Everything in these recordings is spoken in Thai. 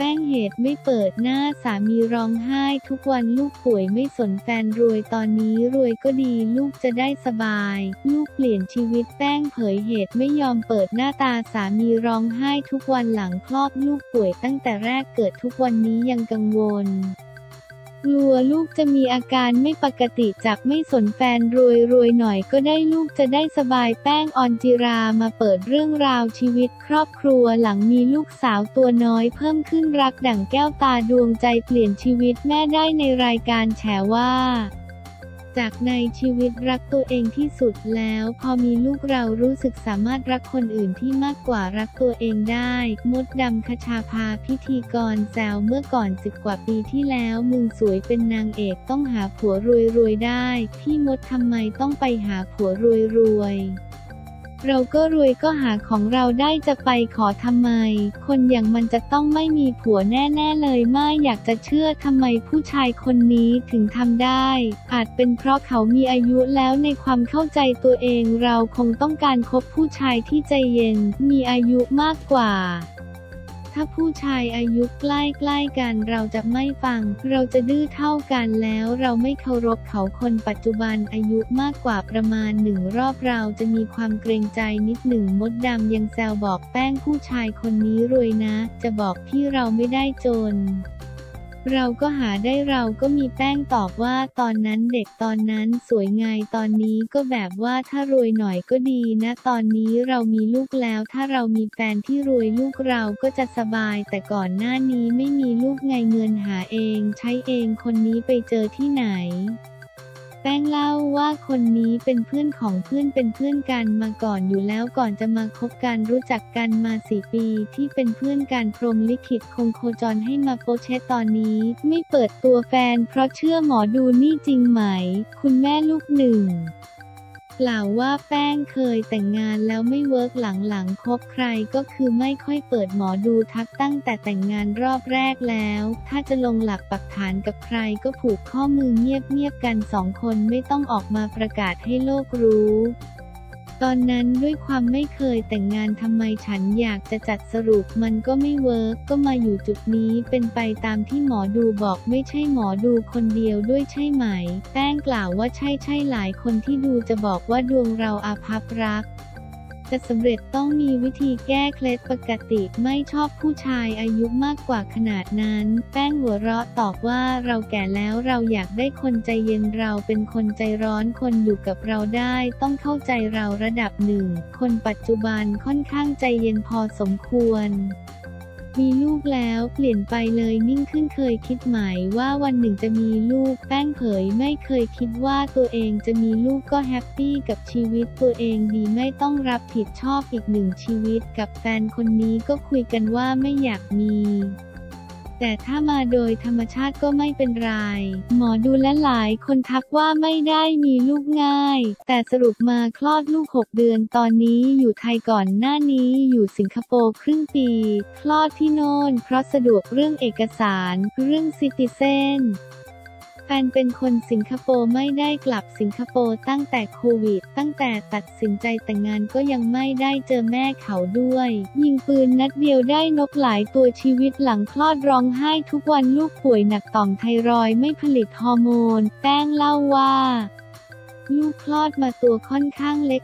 ป้งเหตุไม่เปิดหน้าสามีร้องไห้ทุกวันลูกป่วยไม่สนแฟนรวยตอนนี้รวยก็ดีลูกจะได้สบายลูกเปลี่ยนชีวิตแป้งเผยเหตุไม่ยอมเปิดหน้าตาสามีร้องไห้ทุกวันหลังคลอดลูกป่วยตั้งแต่แรกเกิดทุกวันนี้ยังกังวลกลัวลูกจะมีอาการไม่ปกติจากไม่สนแฟนรวยหน่อยก็ได้ลูกจะได้สบายแป้งออนจิรามาเปิดเรื่องราวชีวิตครอบครัวหลังมีลูกสาวตัวน้อยเพิ่มขึ้นรักดั่งแก้วตาดวงใจเปลี่ยนชีวิตแม่ได้ในรายการแฉว่าจากในชีวิตรักตัวเองที่สุดแล้วพอมีลูกเรารู้สึกสามารถรักคนอื่นที่มากกว่ารักตัวเองได้มดดำคชาภาพิธีกรแซวเมื่อก่อน10 กว่าปีที่แล้วมึงสวยเป็นนางเอกต้องหาผัวรวยได้พี่มดทำไมต้องไปหาผัวรวยเราก็รวยก็หาของเราได้จะไปขอทำไมคนอย่างมันจะต้องไม่มีผัวแน่ๆเลยไม่อยากจะเชื่อทำไมผู้ชายคนนี้ถึงทำได้อาจเป็นเพราะเขามีอายุแล้วในความเข้าใจตัวเองเราคงต้องการคบผู้ชายที่ใจเย็นมีอายุมากกว่าถ้าผู้ชายอายุใกล้ๆกันเราจะไม่ฟังเราจะดื้อเท่ากันแล้วเราไม่เคารพเขาคนปัจจุบันอายุมากกว่าประมาณ1 รอบเราจะมีความเกรงใจนิดหนึ่งมดดำยังแซวบอกแป้งผู้ชายคนนี้รวยนะจะบอกพี่เราไม่ได้จนเราก็หาได้เราก็มีแป้งตอบว่าตอนนั้นเด็กตอนนั้นสวยไงตอนนี้ก็แบบว่าถ้ารวยหน่อยก็ดีนะตอนนี้เรามีลูกแล้วถ้าเรามีแฟนที่รวยลูกเราก็จะสบายแต่ก่อนหน้านี้ไม่มีลูกไงเงินหาเองใช้เองคนนี้ไปเจอที่ไหนแป้งเล่าว่าคนนี้เป็นเพื่อนของเพื่อนเป็นเพื่อนกันมาก่อนอยู่แล้วก่อนจะมาคบกันรู้จักกันมา4 ปีที่เป็นเพื่อนกันพรหมลิขิตคงโคจรให้มาโปเชตตอนนี้ไม่เปิดตัวแฟนเพราะเชื่อหมอดูนี่จริงไหมคุณแม่ลูกหนึ่งกล่าวว่าแป้งเคยแต่งงานแล้วไม่เวิร์กหลังๆคบใครก็คือไม่ค่อยเปิดหมอดูทักตั้งแต่แต่งงานรอบแรกแล้วถ้าจะลงหลักปักฐานกับใครก็ผูกข้อมือเงียบๆกัน2 คนไม่ต้องออกมาประกาศให้โลกรู้ตอนนั้นด้วยความไม่เคยแต่งงานทำไมฉันอยากจะจัดสรุปมันก็ไม่เวิร์กก็มาอยู่จุดนี้เป็นไปตามที่หมอดูบอกไม่ใช่หมอดูคนเดียวด้วยใช่ไหมแป้งกล่าวว่าใช่หลายคนที่ดูจะบอกว่าดวงเราอาภัพรักจะสำเร็จต้องมีวิธีแก้เคล็ดปกติไม่ชอบผู้ชายอายุมากกว่าขนาดนั้นแป้งหัวเราะตอบว่าเราแก่แล้วเราอยากได้คนใจเย็นเราเป็นคนใจร้อนคนอยู่กับเราได้ต้องเข้าใจเราระดับหนึ่งคนปัจจุบันค่อนข้างใจเย็นพอสมควรมีลูกแล้วเปลี่ยนไปเลยนิ่งขึ้นเคยคิดไหมว่าวันหนึ่งจะมีลูกแป้งเผยไม่เคยคิดว่าตัวเองจะมีลูกก็แฮปปี้กับชีวิตตัวเองดีไม่ต้องรับผิดชอบอีก1 ชีวิตกับแฟนคนนี้ก็คุยกันว่าไม่อยากมีแต่ถ้ามาโดยธรรมชาติก็ไม่เป็นไรหมอดูและหลายคนทักว่าไม่ได้มีลูกง่ายแต่สรุปมาคลอดลูก6 เดือนตอนนี้อยู่ไทยก่อนหน้านี้อยู่สิงคโปร์ครึ่งปีคลอดที่โน่นเพราะสะดวกเรื่องเอกสารเรื่องซิติเซนแฟนเป็นคนสิงคโปร์ไม่ได้กลับสิงคโปร์ตั้งแต่โควิดตั้งแต่ตัดสินใจแต่งงานก็ยังไม่ได้เจอแม่เขาด้วยยิงปืนนัดเดียวได้นกหลายตัวชีวิตหลังคลอดร้องไห้ทุกวันลูกป่วยหนักต่อมไทรอยด์ไม่ผลิตฮอร์โมนแป้งเล่าว่าลูกคลอดมาตัวค่อนข้างเล็ก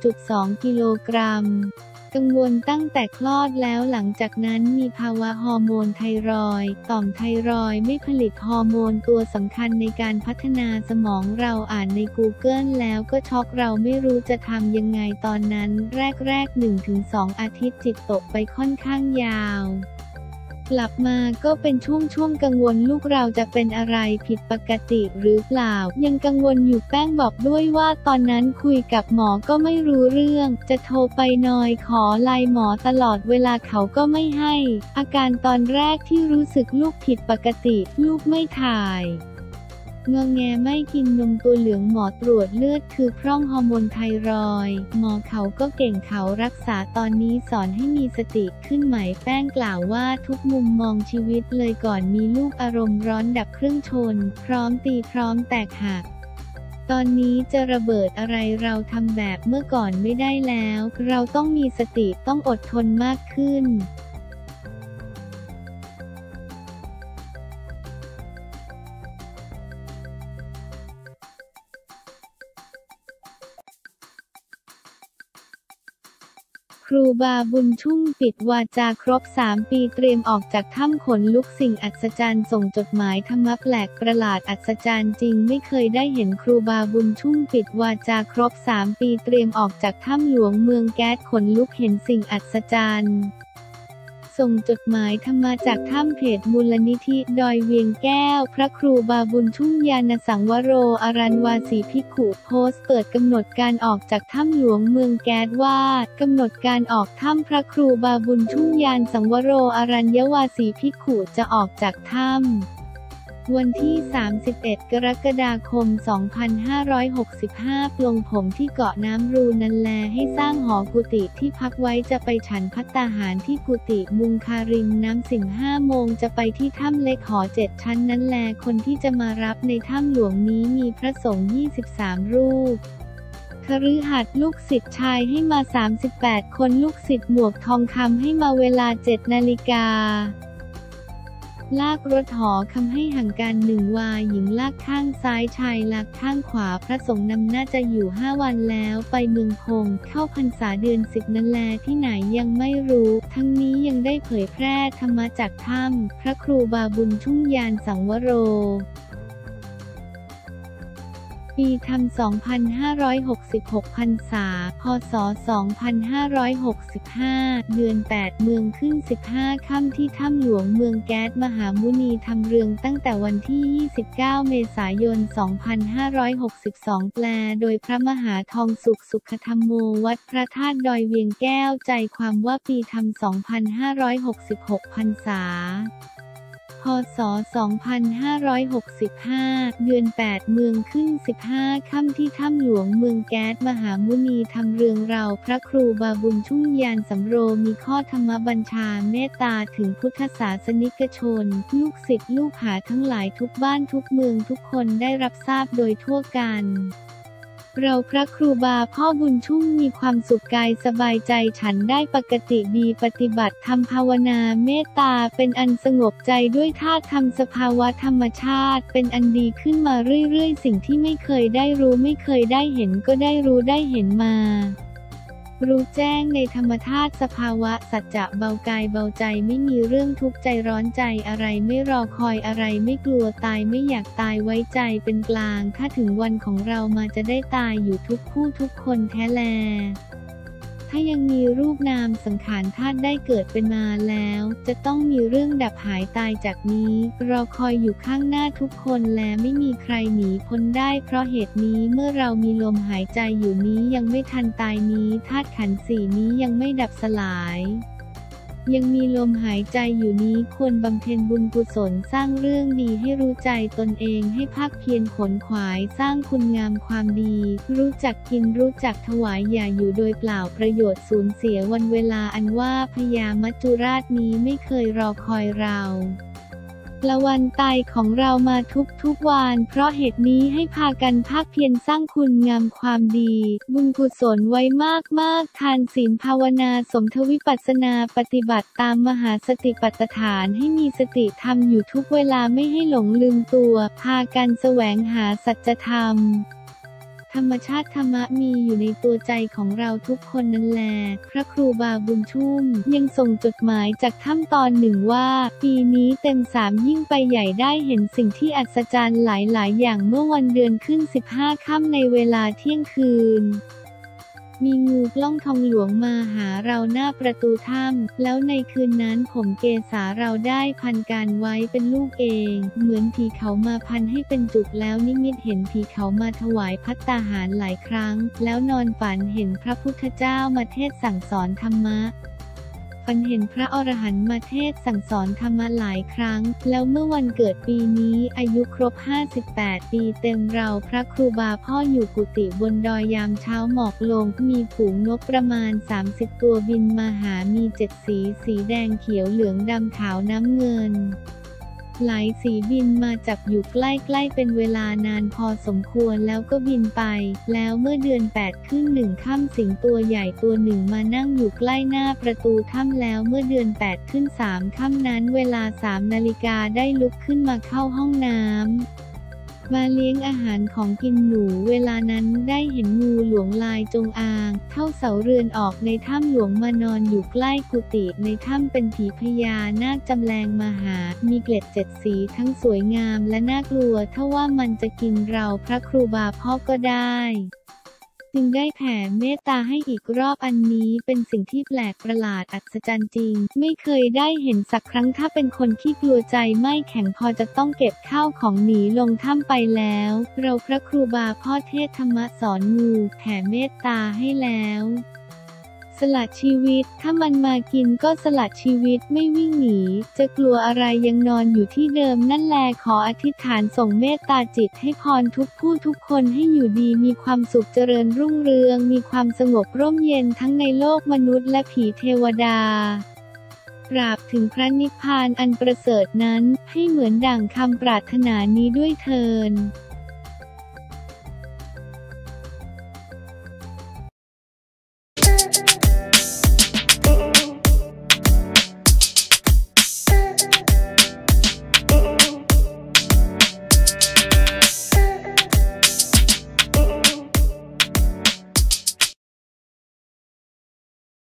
2.2 กิโลกรัมกังวลตั้งแต่คลอดแล้วหลังจากนั้นมีภาวะฮอร์โมนไทรอยด์ต่อมไทรอยด์ไม่ผลิตฮอร์โมนตัวสำคัญในการพัฒนาสมองเราอ่านใน Google แล้วก็ช็อกเราไม่รู้จะทำยังไงตอนนั้นแรก 1-2 อาทิตย์จิตตกไปค่อนข้างยาวกลับมาก็เป็นช่วงกังวลลูกเราจะเป็นอะไรผิดปกติหรือเปล่ายังกังวลอยู่แป้งบอกด้วยว่าตอนนั้นคุยกับหมอก็ไม่รู้เรื่องจะโทรไปนอยขอไลน์หมอตลอดเวลาเขาก็ไม่ให้อาการตอนแรกที่รู้สึกลูกผิดปกติลูกไม่ถ่ายงอแงไม่กินนมตัวเหลืองหมอตรวจเลือดคือพร่องฮอร์โมนไทรอยด์หมอเขาก็เก่งเขารักษาตอนนี้สอนให้มีสติขึ้นไหมแป้งกล่าวว่าทุกมุมมองชีวิตเลยก่อนมีลูกอารมณ์ร้อนดับเครื่องชนพร้อมตีพร้อมแตกหักตอนนี้จะระเบิดอะไรเราทำแบบเมื่อก่อนไม่ได้แล้วเราต้องมีสติต้องอดทนมากขึ้นครูบาบุญชุ่มปิดวาจาครบ3 ปีเตรียมออกจากถ้ำขนลุกสิ่งอัศจรรย์ส่งจดหมายธรรมะแปลกประหลาดอัศจรรย์จริงไม่เคยได้เห็นครูบาบุญชุ่มปิดวาจาครบ3 ปีเตรียมออกจากถ้ำหลวงเมืองแก๊สขนลุกเห็นสิ่งอัศจรรย์ส่งจดหมายธรรมะจากถ้ำเพจมูลนิธิดอยเวียงแก้วพระครูบาบุญชุ่มยานสังวโรอรัญวาสีภิกขุโพสต์เปิดกำหนดการออกจากถ้ำหลวงเมืองแก๊สว่ากำหนดการออกถ้ำพระครูบาบุญชุ่มยานสังวโรอรัญวาสีภิกขุจะออกจากถ้ำวันที่ 31 กรกฎาคม 2565 ปลงผมที่เกาะน้ำรูนันแลให้สร้างหอกุฏิที่พักไว้จะไปฉันภัตตาหารที่กุฏิมุงคาริมน้ำสิง5 โมงจะไปที่ถ้ำเล็กหอ7 ชั้นนั้นแลคนที่จะมารับในถ้ำหลวงนี้มีพระสงฆ์23 รูปคฤหัสถ์ลูกศิษย์ชายให้มา38 คนลูกศิษย์หมวกทองคำให้มาเวลา 7 นาฬิกาลากรถหอคำให้ห่างกัน1 วาหญิงลากข้างซ้ายชายลากข้างขวาพระสงฆ์นำน่าจะอยู่5 วันแล้วไปเมืองพงเข้าพรรษาเดือน10นั่นแลที่ไหนยังไม่รู้ทั้งนี้ยังได้เผยแพร่ธรรมะจากถ้ำพระครูบาบุญชุ่มยานสังวโรปีธรรม 2566 พรรษา พ.ศ. 2565 เดือน 8 เมืองขึ้น 15 ค่ำที่ถ้ำหลวงเมืองแก๊สมหามุนีธรรมเรืองตั้งแต่วันที่ 29 เมษายน 2562 แปลโดยพระมหาทองสุขสุขธรรมโมวัดพระธาตุดอยเวียงแก้วใจความว่าปีธรรม 2566 พรรษาพ.ศ. 2565 เดือน 8 เมืองขึ้น 15 ค่ำที่ถ้ำหลวงเมืองแก๊สมหามุนีธรรมเรืองเราพระครูบาบุญชุ่มยานสำโรมีข้อธรรมบัญชาเมตตาถึงพุทธศาสนิกชนลูกศิษย์ลูกหาทั้งหลายทุกบ้านทุกเมืองทุกคนได้รับทราบโดยทั่วกันเราพระครูบาพ่อบุญชุ่มมีความสุขกายสบายใจฉันได้ปกติดีปฏิบัติธรรมภาวนาเมตตาเป็นอันสงบใจด้วยธาตุธรรมสภาวะธรรมชาติเป็นอันดีขึ้นมาเรื่อยๆสิ่งที่ไม่เคยได้รู้ไม่เคยได้เห็นก็ได้รู้ได้เห็นมารู้แจ้งในธรรมธาตุสภาวะสัจจะเบากายเบาใจไม่มีเรื่องทุกข์ใจร้อนใจอะไรไม่รอคอยอะไรไม่กลัวตายไม่อยากตายไว้ใจเป็นกลางถ้าถึงวันของเรามาจะได้ตายอยู่ทุกผู้ทุกคนแท้แลถ้ายังมีรูปนามสังขารธาตุได้เกิดเป็นมาแล้วจะต้องมีเรื่องดับหายตายจากนี้รอคอยอยู่ข้างหน้าทุกคนและไม่มีใครหนีพ้นได้เพราะเหตุนี้เมื่อเรามีลมหายใจอยู่นี้ยังไม่ทันตายนี้ธาตุขันธ์4นี้ยังไม่ดับสลายยังมีลมหายใจอยู่นี้ควรบำเพ็ญบุญกุศลสร้างเรื่องดีให้รู้ใจตนเองให้ภาคเพียรขนขวายสร้างคุณงามความดีรู้จักกินรู้จักถวายอย่าอยู่โดยเปล่าประโยชน์สูญเสียวันเวลาอันว่าพญามัจจุราชนี้ไม่เคยรอคอยเราละวันตายของเรามาทุกวันเพราะเหตุนี้ให้พากันภาคเพียรสร้างคุณงามความดีบุญกุศลไว้มากทานศีลภาวนาสมทวิปัสสนาปฏิบัติตามมหาสติปัฏฐานให้มีสติธรรมอยู่ทุกเวลาไม่ให้หลงลืมตัวพากันแสวงหาสัจธรรมธรรมชาติธรรมะมีอยู่ในตัวใจของเราทุกคนนั่นแลพระครูบาบุญชุ่มยังส่งจดหมายจากถ้ำตอนหนึ่งว่าปีนี้เต็ม3ยิ่งไปใหญ่ได้เห็นสิ่งที่อัศจรรย์หลายอย่างเมื่อวันเดือนขึ้น15 ค่ำในเวลาเที่ยงคืนมีงูกล้องทองหลวงมาหาเราหน้าประตูถ้ำแล้วในคืนนั้นผมเกศาเราได้พันการไว้เป็นลูกเองเหมือนผีเขามาพันให้เป็นจุกแล้วนิมิตเห็นผีเขามาถวายภัตตาหารหลายครั้งแล้วนอนฝันเห็นพระพุทธเจ้ามาเทศสั่งสอนธรรมะฝันเห็นพระอรหันต์มาเทศสั่งสอนธรรมะหลายครั้งแล้วเมื่อวันเกิดปีนี้อายุครบ58 ปีเต็มเราพระครูบาพ่ออยู่กุฏิบนดอยยามเช้าหมอกลงมีฝูงนกประมาณ30 ตัวบินมาหามี7 สีแดงเขียวเหลืองดำขาวน้ำเงินหลายสีบินมาจับอยู่ใกล้ๆเป็นเวลานานพอสมควรแล้วก็บินไปแล้วเมื่อเดือน8ขึ้น1ค่ำสิงตัวใหญ่ตัวหนึ่งมานั่งอยู่ใกล้หน้าประตูถ้ำแล้วเมื่อเดือน8ขึ้น3ค่ำนั้นเวลา3 นาฬิกาได้ลุกขึ้นมาเข้าห้องน้ำมาเลี้ยงอาหารของกินหนูเวลานั้นได้เห็นงูหลวงลายจงอางเท่าเสาเรือนออกในถ้ำหลวงมานอนอยู่ใกล้กุฏิในถ้ำเป็นผีพญานาคจำแรงมาหามีเกล็ด7 สีทั้งสวยงามและน่ากลัวถ้าว่ามันจะกินเราพระครูบาพ่อก็ได้จึงได้แผ่เมตตาให้อีกรอบอันนี้เป็นสิ่งที่แปลกประหลาดอัศจรรย์จริงไม่เคยได้เห็นสักครั้งถ้าเป็นคนที่กลัวใจไม่แข็งพอจะต้องเก็บข้าวของหนีลงถ้ำไปแล้วเราพระครูบาพ่อเทศธรรมสอนงูแผ่เมตตาให้แล้วสละชีวิตถ้ามันมากินก็สละชีวิตไม่วิ่งหนีจะกลัวอะไรยังนอนอยู่ที่เดิมนั่นแลขออธิษฐานส่งเมตตาจิตให้พรทุกผู้ทุกคนให้อยู่ดีมีความสุขเจริญรุ่งเรืองมีความสงบร่มเย็นทั้งในโลกมนุษย์และผีเทวดาปราบถึงพระนิพพานอันประเสริฐนั้นให้เหมือนดั่งคำปรารถนานี้ด้วยเถิด